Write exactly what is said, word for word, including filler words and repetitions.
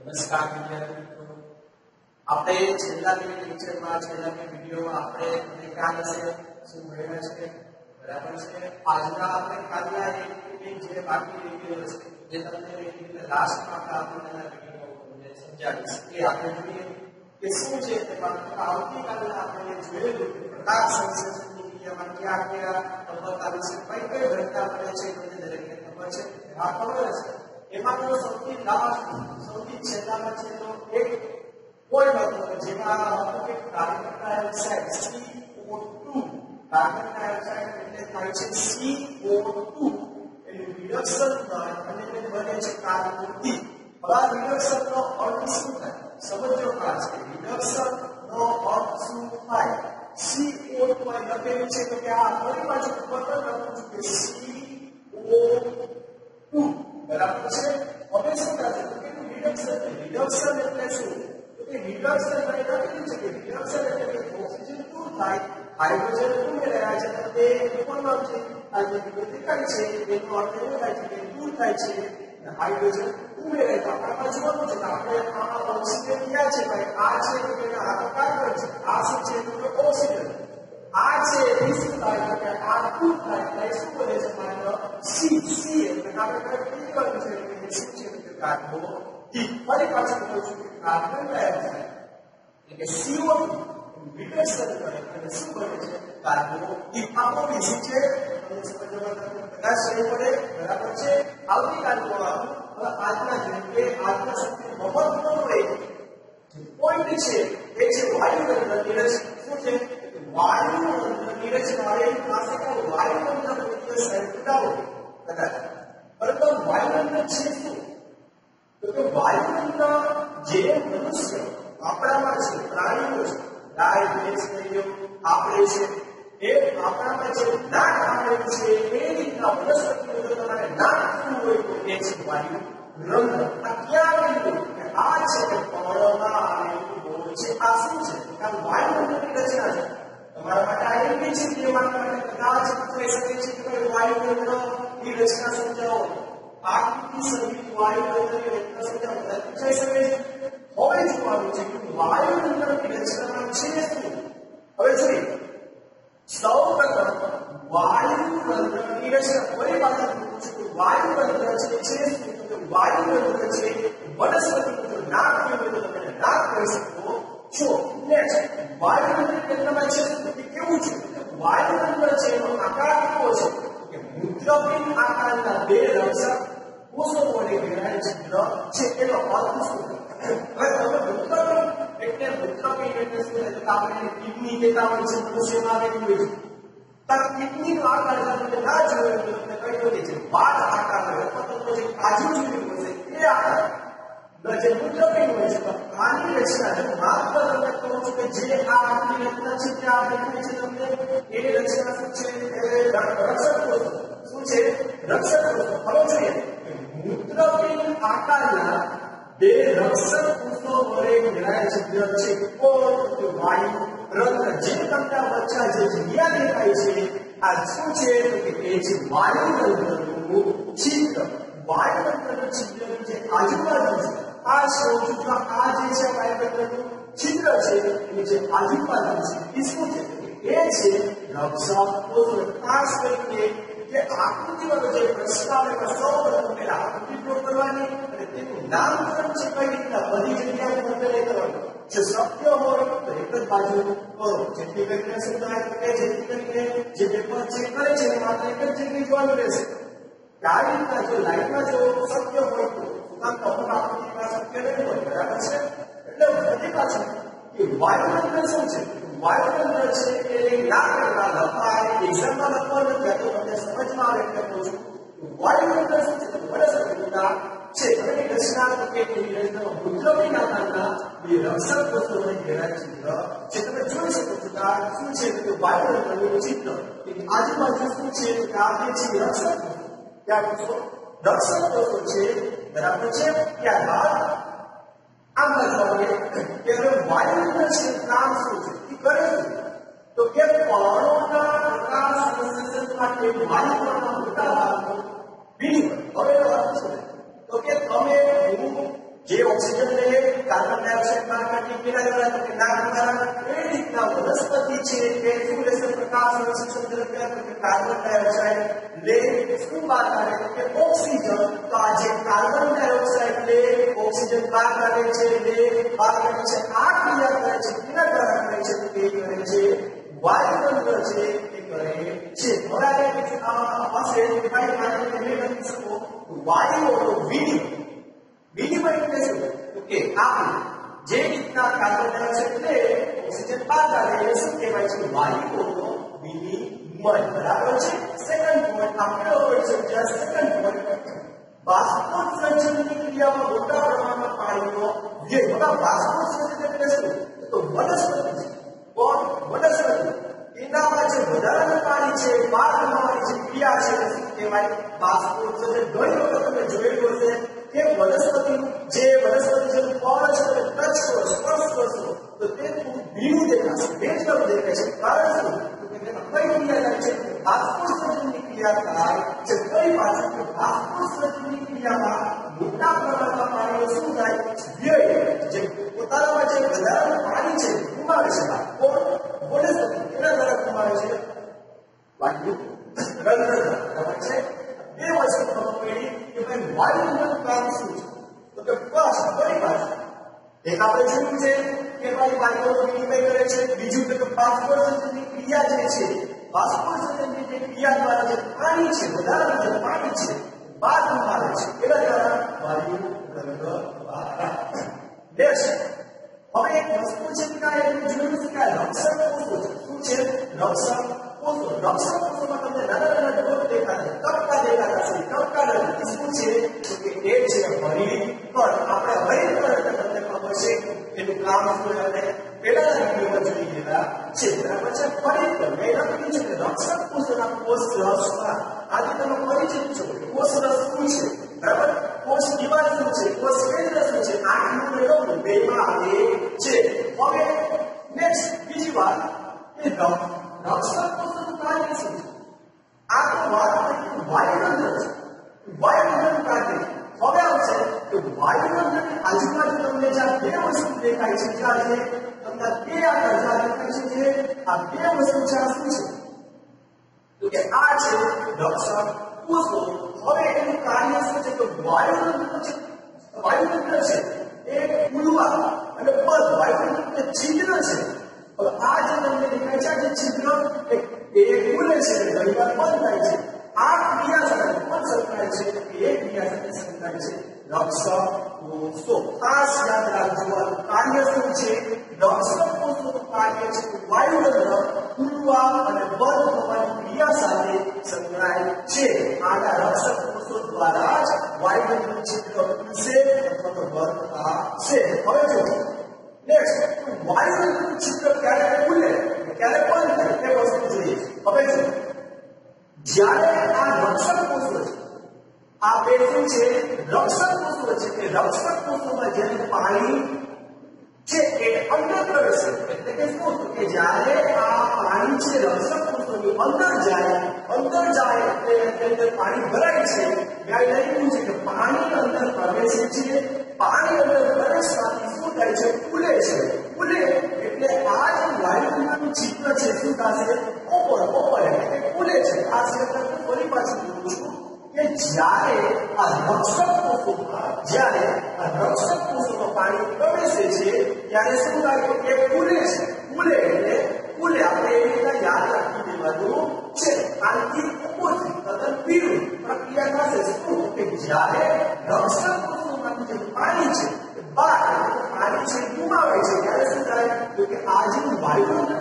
નમસ્કાર વિદ્યાર્થી મિત્રો, આપણે છેલ્લા બે લેક્ચરમાં છેલ્લા બે વિડિયોમાં આપણે તમને ખ્યાલ હશે શું ભણ્યા છે, બરાબર છે. આજના આપણે ખાલી એક જે બાકી વિડિયો છે જે તમને લાસ્ટમાં આપણા વિડિયોમાં સમજાવીશ કે આપણે જોઈએ કે શું છે તેમાં આવતીકાલે આપણે જોયેલું પ્રકાશ સંશ્લેષણની ક્રિયામાં કયા કયા તબક્કા વિશે કઈ કઈ ઘટના બને છે તમને દરેકને ખબર છે. આ ખબર છે એમાંનો સૌથી લાસ્ટ સૌથી છેલ્લામાં છે તો એક કોઈ હતો જેમાં હતો કે carbon dioxide C O two, carbon dioxide એટલે થાય છે સી ઓ ટુ એનું રિડક્શન થાય અને તે બને છે કાર્બોથી. હવે આ રિડક્શન નો અર્થ શું થાય સમજો. આ છે રિડક્શન નો અર્થ શું થાય. સી ઓ ટુ અહીં લખેલું છે તો કે આ ફરી પાછું બદલ લખું છું કે સી ઓ ટુ, બરાબર છે. હવે શું થાય છે કે રિડક્શન રિડક્શન એટલે શું તો કે રિડક્શન એટલે લખેલું છે કે રિડક્શન એટલે કે ઓક્સિજન દૂર થાય, હાઇડ્રોજન ઉમેરાય છે તો તે કોણમાં છે આ જે દેખાય છે એનો અર્થ એવો થાય છે કે દૂર થાય છે અને હાઇડ્રોજન ઉમેરાય. તો આપણે જોવાનું છે કે આપણે આ ઓક્સિજન ક્યાં છે ભાઈ, આ છે તો કે આ તો કાર્બન છે, આ શું છે તો કે ઓક્સિજન, આ છે એ શું થાય કે આ દૂર થાય એટલે શું બને છે માત્ર સી સી એટલે આપણે કઈ કરવું છે કે શું છે કે કાર્બોથી. ફરી પાછું કહું છું કે કાર્બન ડાયોક્સાઇડ એટલે કે સી ઓ ટુ રિડક્શન કરે અને શું બને છે કાર્બોથી. આપણો વિષય છે તમને સમજવામાં પ્રકાશ નહીં પડે, બરાબર છે. આવતીકાલનો હવે આજના જેમ કે આજના સૌથી મહત્વનો એક પોઈન્ટ છે એ છે વાયુમંડળની રચના. શું છે વાયુમંડળની રચના. એ પાસે વાયુમંડળ વિશે સર્કિટાઓ કદાચ પરંતુ વાયુમંડળ છે શું તો કે વાયુમંડળ જે મનુષ્ય આપણામાં છે, પ્રાણીઓ છે, ગાય ભેંસ કહીએ આપણે છે, એ આપણામાં જે નાક આવેલું છે એ રીતના વનસ્પતિઓ જો તમારે નાક શું હોય તો એ છે વાયુ રંધ્ર. આ ક્યાં આવેલું કે આ છે કે પર્ણમાં આવેલું હોય છે. આ શું છે કે આ વાયુમંડળની રચના છે. તમારા માટે આ એમ છે કે માત્ર કદાચ પૂછાઈ શકે છે કે વાયુમંડળની રચના સમજાવો, આકૃતિ સહિત વાયુમંડળની રચના સમજાવો, પૂછાઈ શકે છે. હવે જોવાનું છે કે વાયુમંડળની રચનામાં છે શું. હવે જોઈએ સૌ પ્રથમ વાયુમંડળની રચના. ફરી પાછા પૂછું છું કે વાયુમંડળ છે છે શું તો વાયુમંડળ છે વનસ્પતિનું નાક કેવું તો તમે નાક કહી શકો છો. નેક્સ્ટ વાયુમંડળ કેન્દ્રમાં છે કે કેવું છે વાયુમંડળ છે એનો આકાર કેવો છે કે મૂત્રપિંડ આકારના બે રક્ષક કોષો વડે ઘેરાયેલ છિદ્ર છે. એનો અર્થ શું. હવે તમે મૂત્રપિંડ એટલે મૂત્રપિંડ એટલે શું એટલે આપણે કિડની કહેતા હોય છે, મનુષ્યમાં આવેલી હોય છે. તાર કિડની નો આકાર તમે ના જોયો તો તમને કહી દો કે જે બાદ આકાર હોય અથવા તો જે કાજુ જેવી હોય છે એ આકાર જે મૂત્રપિંડ હોય છે. તો આની રચના જો માત્ર તમને કહું છું કે જે આ આની રચના છે તે આ દેખાય છે તમને એ રચના શું છે એ રક્ષક કોષ. શું છે રક્ષક કોષ. હવે જોઈએ મૂત્રપિંડ આકારના બે રક્ષક કોષો વડે ઘેરાયેલ છિદ્ર છે કોણ તો વાયુ રંધ્ર. જે તમને વચ્ચે જે જગ્યા દેખાય છે આ શું છે તો કે એ છે વાયુરંધ્રનું છિદ્ર. વાયુરંધ્રનું છિદ્રનું જે આજુબાજુ છે આ શોધમાં આ જે છે વાયુરંધ્રનું છિદ્ર છે એની જે આજુબાજુ છે એ શું છે એ છે રક્ષક કોષો. ખાસ કરીને જે આકૃતિવાળો જે પ્રશ્ન આવે સૌ પ્રથમ પહેલા આકૃતિ ડ્રો કરવાની અને તેનું નામકરણ છે કઈ રીતના બધી જગ્યાએ બદલે કરવાનું. જો શક્ય હોય તો એક જ બાજુ કરો. જેટલી કરીને સમજાય કે જેટલી કરીને જે પેપર ચેક કરે છે એ માત્ર એક જ જગ્યાએ જોવાનું રહેશે. આ રીતના જો લાઈનમાં જો શક્ય હોય તો સુકામ તો અમુક આકૃતિમાં શક્ય નહીં હોય, બરાબર છે. એટલે બધી પાછું કે વાયુમંડળ શું છે વાયુમંડળ છે એ ના કરતા લખાય એક્ઝામમાં લખવાનું નથી તો તમને સમજમાં આવે એટલે કહું છું. વાયુમંડળ શું છે વનસ્પતિના છે એની રચના તો કે એની રચનામાં મૂત્રપિંડ આકારના બે રક્ષક કોષો વડે ઘેરાયેલ છિદ્ર જે તમે જોઈ શકો છો કે આ શું છે કે વાયુમંડળનું ચિત્ર. આજુબાજુ શું છે કે આ જે છે રક્ષક કોષો. ત્યાં પૂછો રક્ષક કોષો છે, બરાબર છે. ત્યારબાદ આમ લખવાનું કે હવે વાયુમંડળ છે કામ શું છે એ કરે તો કે પર્ણોના પ્રકાશ સંશ્લેષણ માટે વાયુમંડળના મોટા ભાગનો વિનિમય. હવે એનો અર્થ છે તો કે તમે હું જે ઓક્સિજન ઓક્સાઇડ બહાર કાઢી કેના દ્વારા તો કે નાક દ્વારા એ રીતના વનસ્પતિ છે એ શું લેશે પ્રકાશ સંશ્લેષણ દરમિયાન તો કે કાર્બન ડાયોક્સાઇડ લે શું બહાર કાઢે તો કે ઓક્સિજન તો આ જે કાર્બન ડાયોક્સાઇડ લે ઓક્સિજન બહાર કાઢે છે લે બહાર કાઢે છે આ ક્રિયા કરે છે કેના દ્વારા કરે છે તો એ કરે છે વાયુતંત્ર છે એ કરે છે બરાબર આ પાસે ડિવાઇડ માટે તમે લખી શકો વાયુઓનો વિનિમય વિનિમય એટલે શું તો કે આપણે જે રીતના કાર્બન ડાયોક્સાઇડ લે ઓક્સિજન બહાર કાઢે એ શું કહેવાય છે વાયુઓનો વિનિમય બરાબર છે સેકન્ડ પોઈન્ટ આપણે ઓવર સમજ્યા સેકન્ડ પોઈન્ટ બાષ્પોત્સર્જનની ક્રિયામાં મોટા પ્રમાણમાં પાણીનો વ્યય મોટા બાષ્પોત્સર્જન એટલે શું તો વનસ્પતિ કોણ વનસ્પતિ એનામાં જે વધારાનું પાણી છે બહાર થવાની જે ક્રિયા છે એ શું કહેવાય બાષ્પોત્સર્જન ઘણી વખત તમે જોયેલું હશે કે વનસ્પતિ જે વનસ્પતિ જે ફળ છે તમે ટચ કરો સ્પર્શ કરશો તો તે ખૂબ ભીનું દેખાશે ભેજવાળું દેખાય છે કારણ શું તો કે તેમાં કઈ ક્રિયા થાય છે બાષ્પોત્સર્જનની ક્રિયા થાય છે કઈ પાછળ કે બાષ્પોત્સર્જનની ક્રિયામાં મોટા પ્રમાણમાં પાણીનો શું થાય વ્યય જે પોતાનામાં જે વધારાનું પાણી છે ગુમાવે છે કોણ વનસ્પતિ એના દ્વારા ગુમાવે છે વાયુ રંધ્ર બરાબર છે બે વસ્તુ ખબર પડી કે ભાઈ વાયુનું કામ શું છે તો કે બસ ફરી પાછું એક આપણે જોયું છે કે ભાઈ વાયુનો વિનિમય કરે છે બીજું કે બાષ્પોત્સર્જનની ક્રિયા જે છે બાષ્પોત્સર્જનની જે ક્રિયા દ્વારા જે પાણી છે વધારાનું જે પાણી છે બહાર ગુમાવે છે એના દ્વારા વાયુ રંધ્ર બહાર નેક્સ્ટ હવે એક વસ્તુ છે કે આ એનું જોયું છે કે રક્ષક કોષો શું છે રક્ષક કોષો રક્ષક કોષોમાં તમને નાના નાના ડોટ દેખાશે કપકા દેખાશે કપકા નથી શું છે તો કે એ છે હરિતકણ આપણે હરિતકણ એટલે તમને ખબર છે એનું કામ શું આપણે પહેલાના વિડીયોમાં જોઈ ગયેલા છે બરાબર છે હરિતકણ મેં લખ્યું છે કે રક્ષક કોષોના કોષ રસમાં આજે તમે પરિચિત છો કોષ રસ શું છે બરાબર કોષ દિવાલ શું છે કોષ કેન્દ્ર શું છે આ ઇન્દ્રિયો બેમાં આવે છે હવે નેક્સ્ટ બીજી વાત કે રક્ષક કોષનું કાર્ય શું છે આ તો વાત વાયુતંત્ર છે વાયુતંત્રનું કાર્ય હવે આવશે કે વાયુતંત્રની આજુબાજુ તમને જ્યાં બે વસ્તુ દેખાય છે જ્યાં છે તમને બે આકાર જ્યાં દેખાય છે જે આ બે વસ્તુ જ્યાં શું છે તો કે આ છે રક્ષક કોષો હવે એનું કાર્ય શું છે તો વાયુતંત્ર છે વાયુતંત્ર છે એ ખુલવા અને બંધ વાયુતંત્ર છિદ્ર છે હવે આ જે તમને દેખાય છે જે છિદ્ર એ ખુલે છે ઘણી વાર બંધ થાય છે આ ક્રિયા સાથે પણ સંકળાય છે એ ક્રિયા સાથે સંકળાય છે રક્ષક કોષો ખાસ યાદ રાખજો આ કાર્ય શું છે રક્ષક કોષોનું કાર્ય છે વાયુતંત્ર ખુલવા અને બંધ થવાની ક્રિયા સાથે સંકળાય છે આના રક્ષક કોષો દ્વારા જ વાયુતંત્ર છિદ્ર ખુલશે અથવા તો બંધ થશે હવે જો નેક્સ્ટ વાયુતંત્રનું છિદ્ર ક્યારે ખુલે ક્યારે બંધ થાય એ વસ્તુ જોઈએ હવે જો જ્યારે આ રક્ષક કોષો છે આ બે શું છે રક્ષક કોષો છે કે રક્ષક કોષોમાં જ્યારે પાણી છે એ અંદર પ્રવેશે એટલે કે શું કે જ્યારે આ પાણી છે રક્ષક કોષોની અંદર જાય અંદર જાય એટલે એની અંદર પાણી ભરાય છે ત્યાં લખ્યું છે કે પાણી અંદર પ્રવેશે છે પાણી અંદર પ્રવેશવાથી શું થાય છે ખુલે છે ખુલે એટલે આ જે વાયુતંત્રનું છિદ્ર છે શું થશે ઓપન ઓપન એટલે કે ખુલે છે આ શબ્દ ફરી પાછું બોલું છું કે જ્યારે આ રક્ષક કોષોમાં જ્યારે આ રક્ષક કોષોમાં પાણી પ્રવેશે છે ત્યારે શું થાય કે ખુલે છે ખુલે એટલે ખુલે આપણે એ રીતના યાદ રાખી દેવાનું છે આનાથી ઉપરથી તદ્દન પીળું પ્રક્રિયા થશે શું કે જ્યારે રક્ષક કોષોમાંથી જે પાણી છે બહાર પાણી છે ગુમાવે છે ત્યારે શું થાય તો કે આ જે વાયુતંત્ર